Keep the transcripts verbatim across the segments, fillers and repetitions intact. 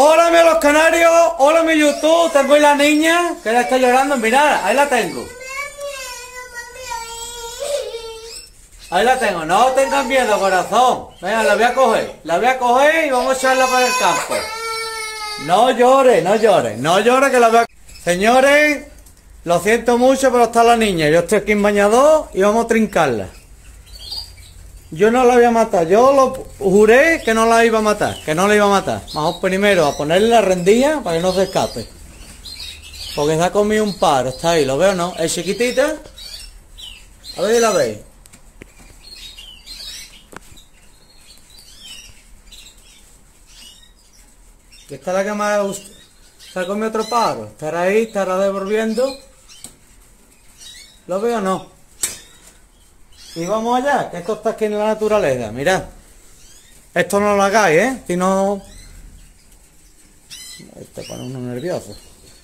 Hola, mi los canarios, hola mi YouTube, tengo ahí la niña que la está llorando, mirad, ahí la tengo. Ahí la tengo, no tengan miedo, corazón. Venga, la voy a coger, la voy a coger y vamos a echarla para el campo. No llore, no llore, no llore que la voy a... Señores, lo siento mucho, pero está la niña, yo estoy aquí en bañador y vamos a trincarla. Yo no la voy a matar, yo lo juré que no la iba a matar, que no la iba a matar. Vamos primero a ponerle la rendilla para que no se escape. Porque se ha comido un paro, está ahí, ¿lo veo no? Es chiquitita. A ver si la veis. Que esta es la que más se ha comido otro paro. Estará ahí, estará devolviendo. ¿Lo veo o no? Y vamos allá, que esto está aquí en la naturaleza, mirad. Esto no lo hagáis, ¿eh? Si no... Te pone uno nervioso.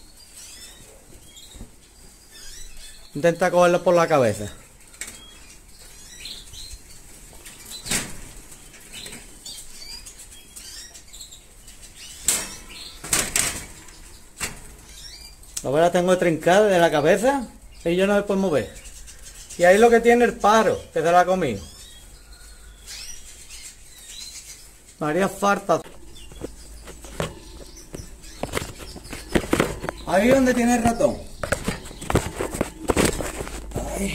Intenta cogerlo por la cabeza. Lo voy a tengo trincada de la cabeza y yo no me puedo mover. Y ahí lo que tiene el paro, que se la ha comido. Me haría falta. Ahí donde tiene el ratón. Ahí.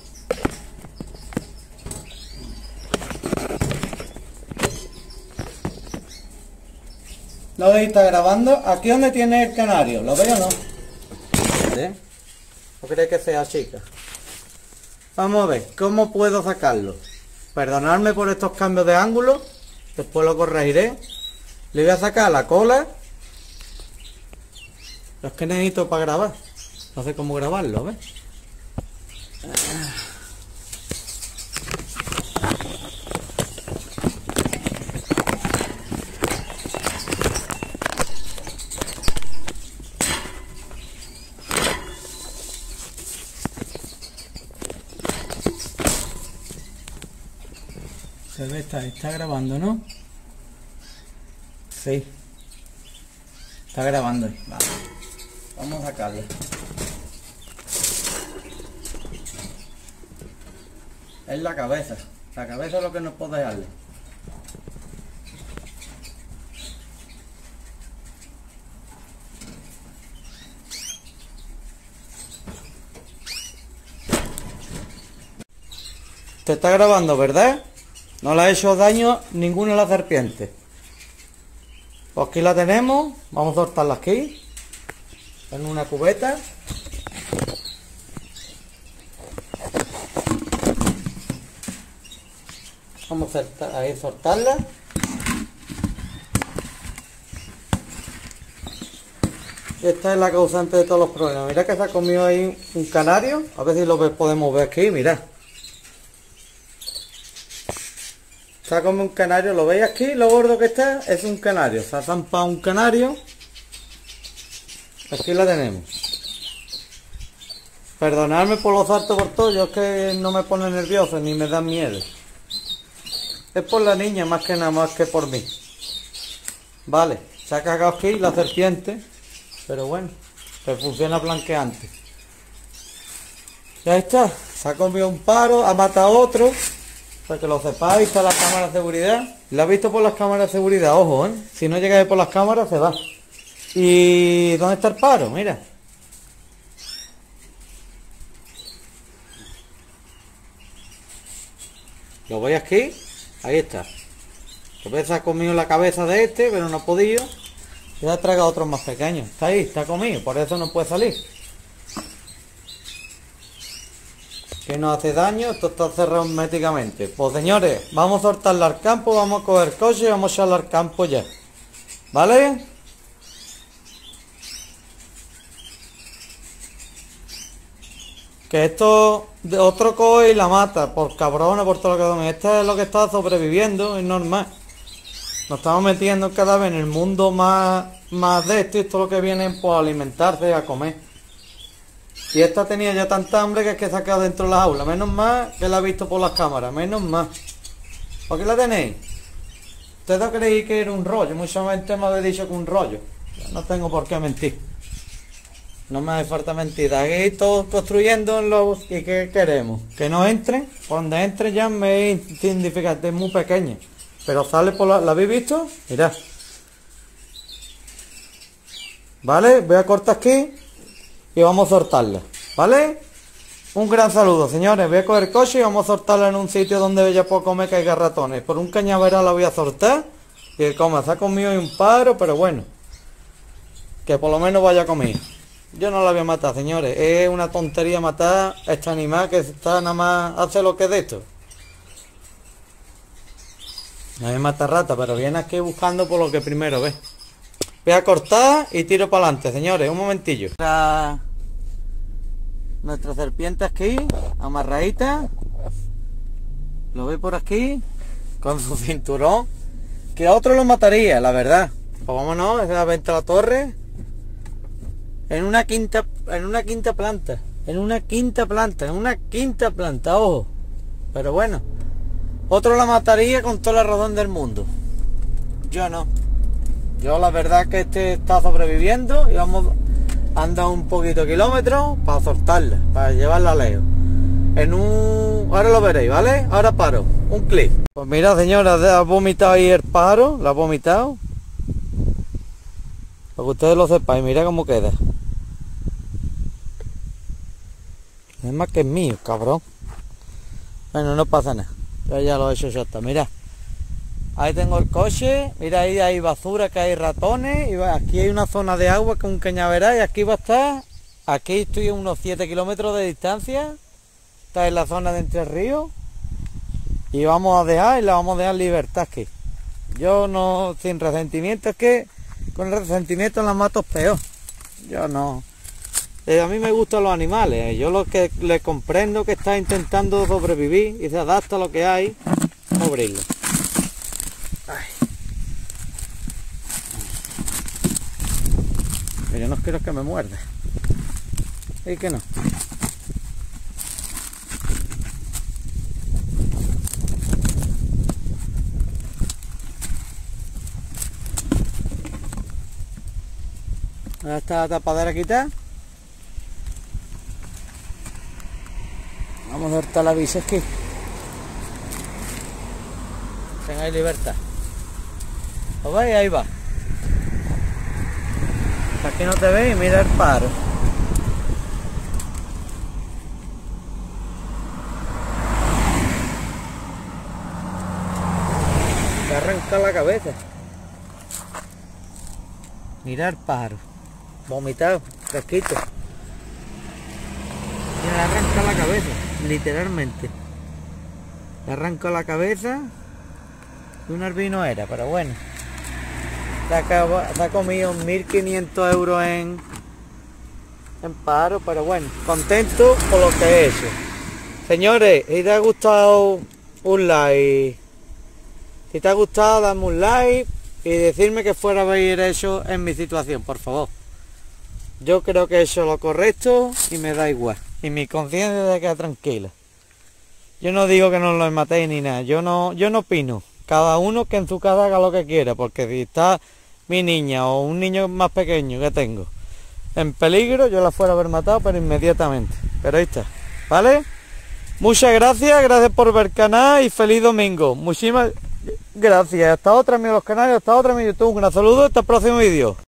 ¿Lo veis? Está grabando. Aquí donde tiene el canario. ¿Lo veis o no? ¿Eh? ¿No crees que sea chica? Vamos a ver, ¿cómo puedo sacarlo? Perdonadme por estos cambios de ángulo, después lo corregiré. Le voy a sacar la cola. Lo que necesito para grabar. No sé cómo grabarlo, ¿ves? Se ve, está, está grabando, ¿no? Sí. Está grabando ahí. Vale. Vamos a sacarle. Es la cabeza. La cabeza es lo que no puedo dejarle. Te está grabando, ¿verdad? No le ha hecho daño ninguna de las serpientes. Pues aquí la tenemos. Vamos a soltarla aquí. En una cubeta. Vamos a ahí soltarla. Esta es la causante de todos los problemas. Mira que se ha comido ahí un canario. A ver si lo podemos ver aquí. Mirad. Se ha comido un canario, ¿lo veis aquí? Lo gordo que está es un canario. Se ha zampado un canario. Aquí la tenemos. Perdonadme por los saltos por todo, yo es que no me pone nervioso ni me da miedo. Es por la niña más que nada más que por mí. Vale, se ha cagado aquí la serpiente, pero bueno, que funciona blanqueante. Ya está, se ha comido un paro, ha matado otro. Para que lo sepáis, está la cámara de seguridad. La he visto por las cámaras de seguridad, ojo, ¿eh? Si no llegáis por las cámaras, se va. ¿Y dónde está el paro? Mira. ¿Lo veis aquí? Ahí está. A veces ha comido la cabeza de este, pero no ha podido. Y ha tragado otros más pequeños. Está ahí, está comido, por eso no puede salir. Que no hace daño, esto está cerrado herméticamente. Pues señores, vamos a soltarla al campo, vamos a coger coche y vamos a echarla al campo ya. ¿Vale? Que esto de otro coge y la mata, por cabrona, por todo lo que son. Este es lo que está sobreviviendo, es normal. Nos estamos metiendo cada vez en el mundo más, más de esto y esto es lo que vienen por alimentarse y a comer. Y esta tenía ya tanta hambre que es que se ha quedado dentro de la jaula. Menos mal que la he visto por las cámaras. Menos mal. ¿Por qué la tenéis? Ustedes creí que era un rollo, mucha gente me había dicho que un rollo. Yo no tengo por qué mentir. No me hace falta mentir. Aquí todos construyendo en los... ¿Y qué queremos? Que no entren. Cuando entren ya me significa que es muy pequeña. Pero sale por la... ¿La habéis visto? Mirad. ¿Vale? Voy a cortar aquí y vamos a soltarla. ¿Vale? Un gran saludo, señores. Voy a coger el coche y vamos a soltarla en un sitio donde ella pueda comer que haya ratones. Por un cañaveral la voy a soltar. Y el coma se ha comido y un paro, pero bueno. Que por lo menos vaya a comer. Yo no la voy a matar, señores. Es una tontería matar a este animal que está nada más hace lo que es de esto. No me mata rata, pero viene aquí buscando por lo que primero ve. Voy a cortar y tiro para adelante, señores. Un momentillo. Nuestra, nuestra serpiente aquí, amarradita. Lo ve por aquí, con su cinturón. Que a otro lo mataría, la verdad. Pues vámonos, es la venta a la torre. En una quinta, en una quinta planta. En una quinta planta, en una quinta planta, ojo. Pero bueno. Otro la mataría con toda la razón del mundo. Yo no. Yo la verdad que este está sobreviviendo y vamos a andar un poquito de kilómetros para soltarla, para llevarla lejos. En un... Ahora lo veréis, ¿vale? Ahora paro. Un clic. Pues mira, señora, ha vomitado ahí el pájaro. La ha vomitado. Para que ustedes lo sepáis, mira cómo queda. Es más que es mío, cabrón. Bueno, no pasa nada. Yo ya lo he hecho ya está. Mira. Ahí tengo el coche. Mira, ahí hay basura, que hay ratones. Y va, aquí hay una zona de agua con un cañaveral. Y aquí va a estar. Aquí estoy a unos siete kilómetros de distancia. Está en la zona de Entre Ríos. Y vamos a dejar, y la vamos a dejar en libertad aquí. Yo no, sin resentimiento, es que con el resentimiento la mato es peor. Yo no. Eh, a mí me gustan los animales. Yo lo que le comprendo que está intentando sobrevivir y se adapta a lo que hay, abrirlo. Ay. Pero yo no quiero que me muerda. ¿Y que no? Ahora está la tapadera quitada. Vamos a soltar la bici aquí. Tengáis libertad. ¿Lo veis? Ahí va. Aquí no te veis, mira el paro. Te arranca la cabeza. Mira el pájaro. Vomitado, fresquito. Y le arranca la cabeza, literalmente. Le arranca la cabeza. Y un albino era, pero bueno. Se ha, se ha comido mil quinientos euros en, en paro, pero bueno. Contento por lo que he hecho. Señores, si te ha gustado un like. Si te ha gustado, dame un like. Y decirme que fuera a haber hecho en mi situación, por favor. Yo creo que he hecho lo correcto y me da igual. Y mi conciencia se queda tranquila. Yo no digo que no lo matéis ni nada. Yo no, yo no opino. Cada uno que en su casa haga lo que quiera. Porque si está mi niña o un niño más pequeño que tengo en peligro, yo la fuera a haber matado, pero inmediatamente. Pero ahí está. ¿Vale? Muchas gracias. Gracias por ver el canal y feliz domingo. Muchísimas gracias. Hasta otra, amigos los canales. Hasta otra, mi YouTube. Un gran saludo. Hasta el próximo vídeo.